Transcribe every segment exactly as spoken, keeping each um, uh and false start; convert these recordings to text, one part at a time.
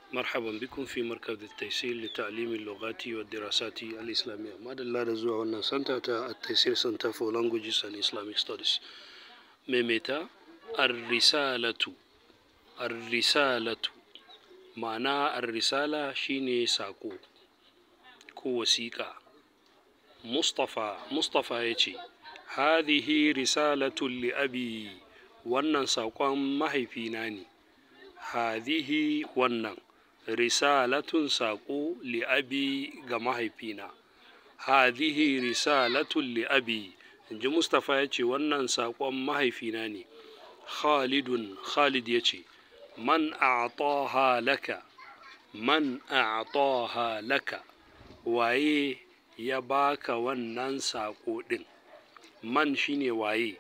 مرحبا بكم في مركز التيسير لتعليم اللغات والدراسات الإسلامية. ماذا الله زوا wannan santa ta التيسير Center for Languages and Islamic Studies. ميميتا الرسالة الرسالة معنى الرسالة شيني ساكو كو وسيقة. مصطفى مصطفى يجي هذه رسالة لأبي wannan saƙon mahaifina ne. Hadihi wannan risalatun saƙo li'abi ga mahaifina. Hadihi risalatun li'abi, inji Mustapha ya ce wannan saƙon mahaifina ne. Khalidun Khalid ya ce man a'taha laka man a'taha laka waye ya baka wannan saƙo ɗin. Man shine waye,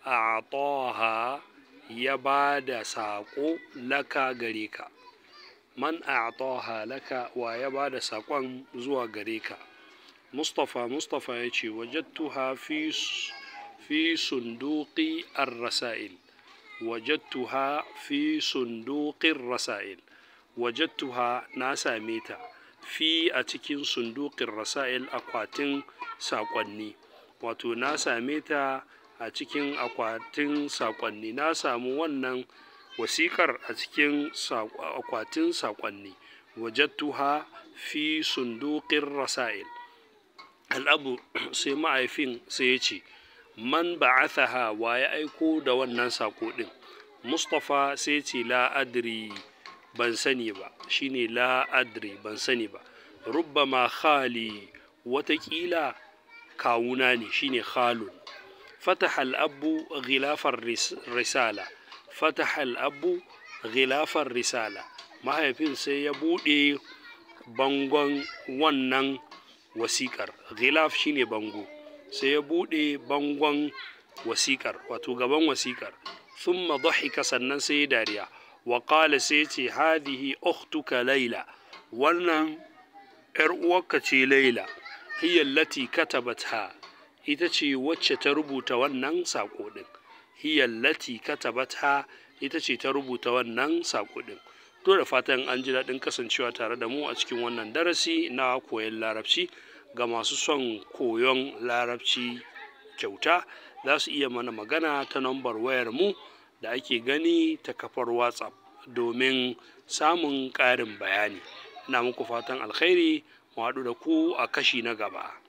a'taha ya ba da saƙo laka gare ka. Man a'taha laka wa ya ba da saƙon zuwa gare ka. Mustapha Mustapha ya ce wajadtuha fi fi sunduqi ar-rasail wajadtuha fi sunduqir rasail wajadtuha na same ta fi a cikin sunduqir rasail akwatin saƙonni, wato na same ta a cikin akwatin saƙonni. Na samu wannan wasiƙar a cikin akwatin saƙonni. Wajadtuha fi sunduqir rasail. Al'abu sai mahaifin sai ya ce man ba'athaha wa ya aiko da wannan saƙo ɗin. Mustapha sai ce la adri ban sani ba, shine la adri ban sani ba. Rubbama khali watakila kawuna ne, shine khalun. فتح الأب غلاف الرسالة فتح الأب غلاف الرسالة mahaifin sai ya buɗe bangon wannan wasiƙar. Ghilaf shine bango, sai ya buɗe bangon wasiƙar, wato gaban wasiƙar. Thumma dhahika sannan sai ya dariya. Wa qala sai ce hadihi ukhtuka Laila, wannan ƴar uwarka ce Laila. Hiya allati katabatha, ita ce wacce ta rubuta wannan saƙo ɗin. Hiyallati katabatha, ita ce ta rubuta wannan saƙo ɗin. To da fatan an ji daɗin kasancewa tare da mu a cikin wannan darasi na koyon larabci. Ga masu son koyon larabci kyauta za su iya mana magana ta nambar wayar mu da ake gani ta kafar WhatsApp domin samun ƙarin bayani. Ina muku fatan alkhairi, mu haɗu da ku a kashi na gaba.